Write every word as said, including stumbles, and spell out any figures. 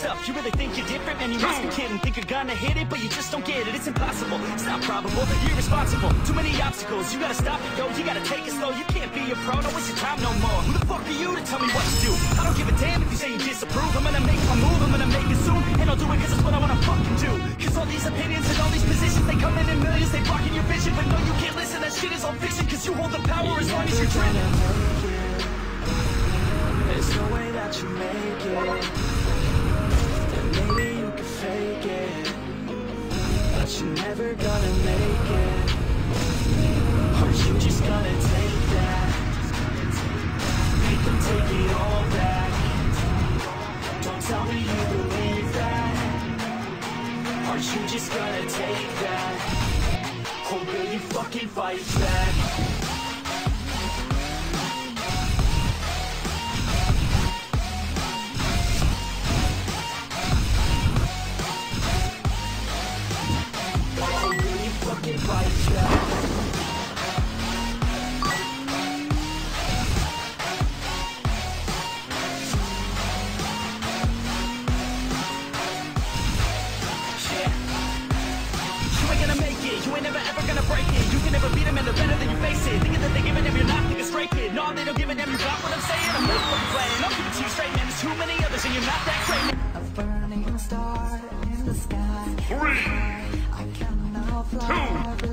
stuff. You really think you're different? Man, you must be kidding. Think you're gonna hit it, but you just don't get it. It's impossible, it's not probable, you're irresponsible. Too many obstacles, you gotta stop it, yo. You gotta take it slow, you can't be a pro, don't waste your time no more. Who the fuck are you to tell me what to do? I don't give a damn if you say you disapprove. I'm gonna make my move, I'm gonna make it soon. And I'll do it cause it's what I wanna fucking do. Cause all these opinions and all these positions, they come in in millions, they blocking your vision. But no, you can't listen, that shit is all fiction. Cause you hold the power as long as you're driven. There's no way that you make it. And maybe you can fake it, but you're never gonna make it. Or you just gonna take that, make them take it all back. Don't tell me you believe that. Or you just gonna take that, or will you fucking fight back? Three, two,